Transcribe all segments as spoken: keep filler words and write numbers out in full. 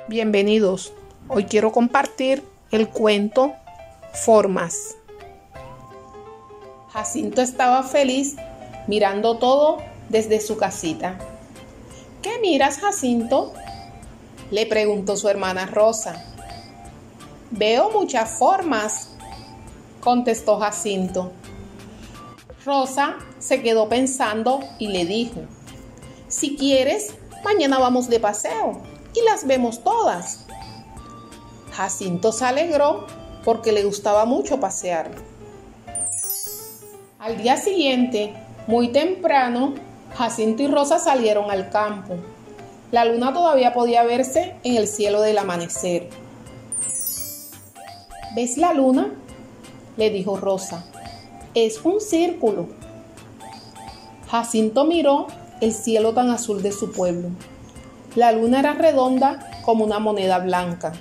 Bienvenidos. Hoy quiero compartir el cuento Formas. Jacinto estaba feliz mirando todo desde su casita. ¿Qué miras, Jacinto?, le preguntó su hermana Rosa. Veo muchas formas, contestó Jacinto. Rosa se quedó pensando y le dijo: si quieres, mañana vamos de paseo y las vemos todas. Jacinto se alegró porque le gustaba mucho pasear. Al día siguiente, muy temprano, Jacinto y Rosa salieron al campo. La luna todavía podía verse en el cielo del amanecer. ¿Ves la luna?, le dijo Rosa. Es un círculo. Jacinto miró el cielo tan azul de su pueblo. La luna era redonda como una moneda blanca.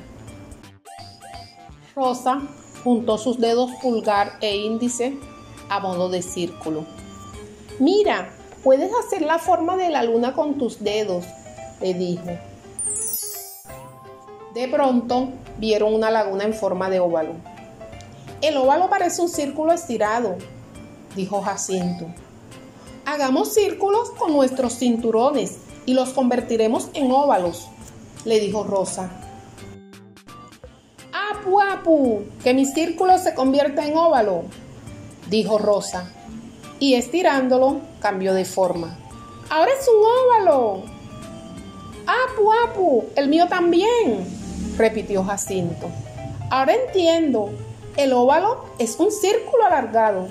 Rosa juntó sus dedos pulgar e índice a modo de círculo. Mira, puedes hacer la forma de la luna con tus dedos, le dijo. De pronto vieron una laguna en forma de óvalo. El óvalo parece un círculo estirado, dijo Jacinto. Hagamos círculos con nuestros cinturones y los convertiremos en óvalos, le dijo Rosa. ¡Apu, apu! ¡Que mi círculo se convierta en óvalo!, dijo Rosa. Y estirándolo, cambió de forma. ¡Ahora es un óvalo! ¡Apu, apu! ¡El mío también!, repitió Jacinto. Ahora entiendo. El óvalo es un círculo alargado.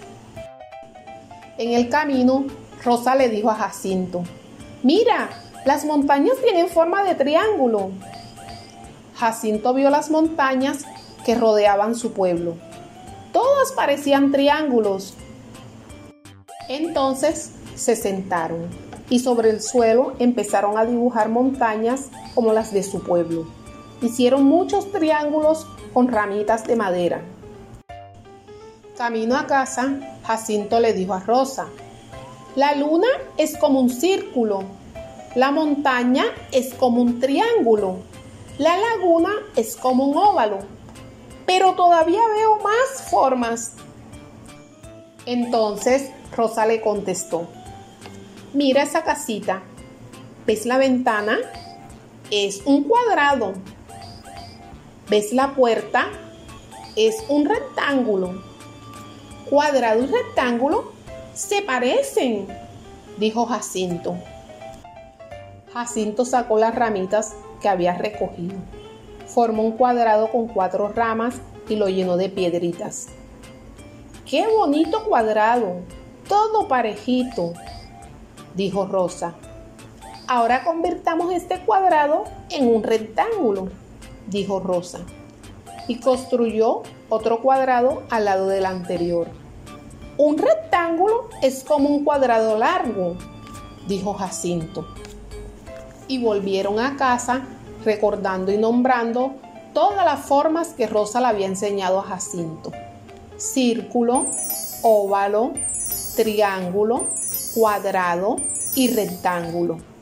En el camino, Rosa le dijo a Jacinto: mira, las montañas tienen forma de triángulo. Jacinto vio las montañas que rodeaban su pueblo. Todas parecían triángulos. Entonces se sentaron y sobre el suelo empezaron a dibujar montañas como las de su pueblo. Hicieron muchos triángulos con ramitas de madera. Camino a casa, Jacinto le dijo a Rosa: la luna es como un círculo, la montaña es como un triángulo, la laguna es como un óvalo, pero todavía veo más formas. Entonces Rosa le contestó: mira esa casita, ¿ves la ventana? Es un cuadrado. ¿Ves la puerta? Es un rectángulo. Cuadrado y rectángulo se parecen, dijo Jacinto. Jacinto sacó las ramitas que había recogido. Formó un cuadrado con cuatro ramas y lo llenó de piedritas. ¡Qué bonito cuadrado! Todo parejito, dijo Rosa. Ahora convirtamos este cuadrado en un rectángulo, dijo Rosa. Y construyó otro cuadrado al lado del anterior. Un rectángulo es como un cuadrado largo, dijo Jacinto. Y volvieron a casa recordando y nombrando todas las formas que Rosa le había enseñado a Jacinto: círculo, óvalo, triángulo, cuadrado y rectángulo.